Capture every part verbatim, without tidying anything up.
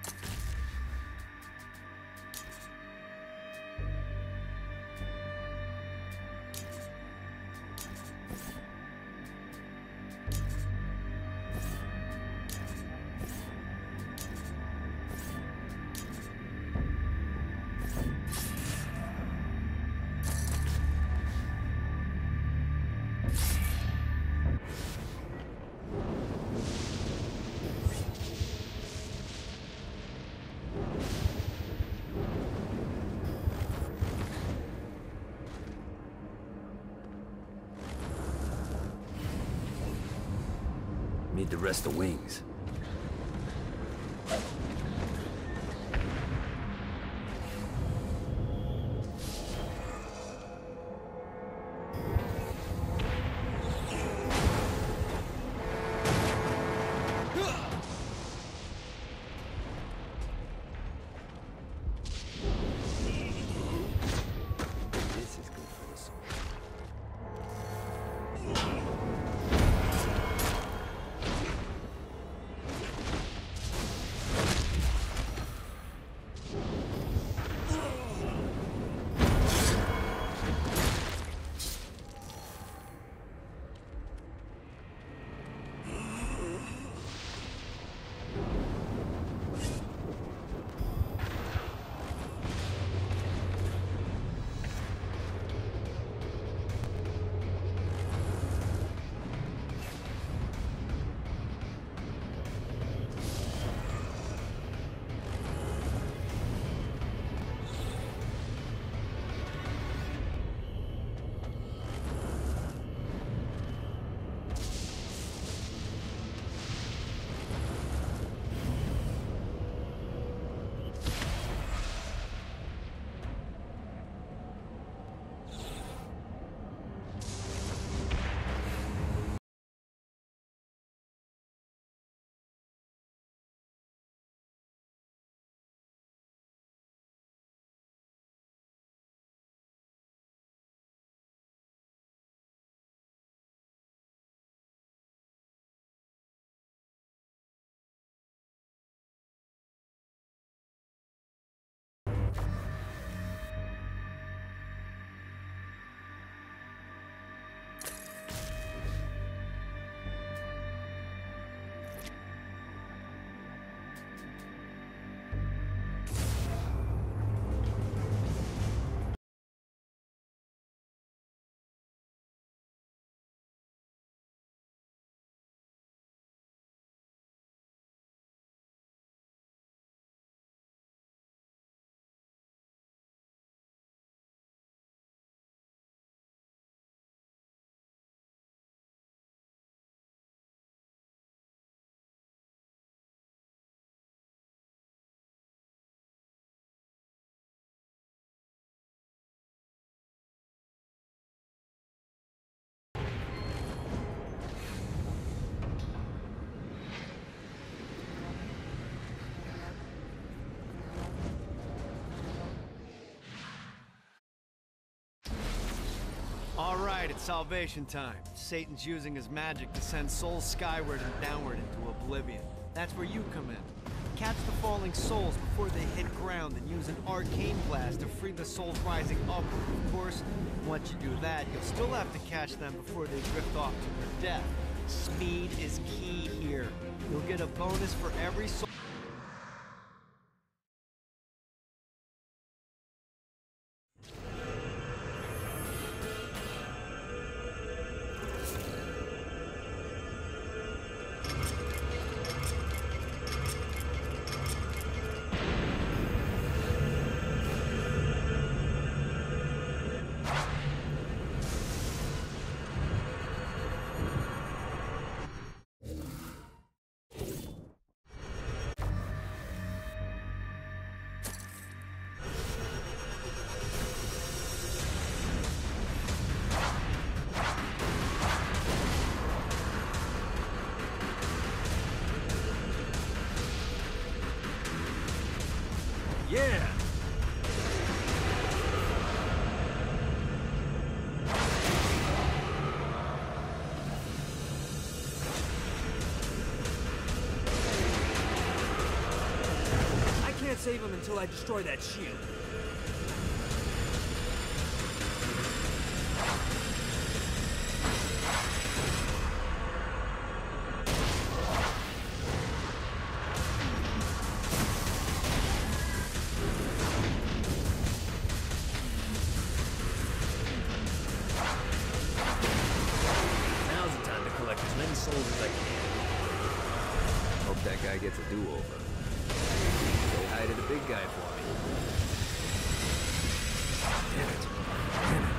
Need the rest of wings. All right, it's salvation time. Satan's using his magic to send souls skyward and downward into oblivion. That's where you come in. Catch the falling souls before they hit ground and use an arcane blast to free the souls rising upward. Of course, once you do that, you'll still have to catch them before they drift off to their death. Speed is key here. You'll get a bonus for every soul. Yeah! save him until I destroy that shield. Now's the time to collect as many souls as I can. Hope that guy gets a do-over. Say hi to the big guy for me. Damn it. Damn it.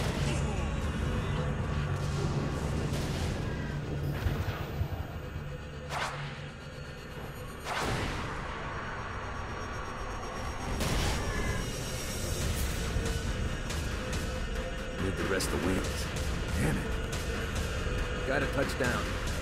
Need the rest of the wings. Damn it. Got a touchdown.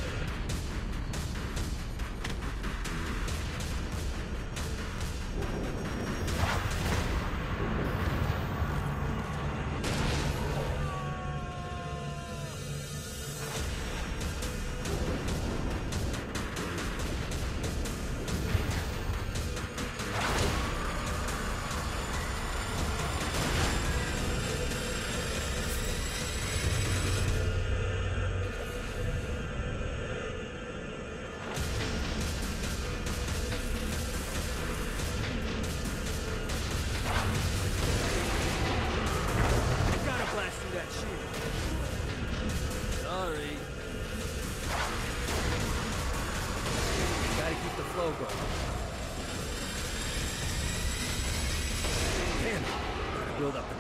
Sorry. Gotta keep the flow going. Damn it. Gotta build up the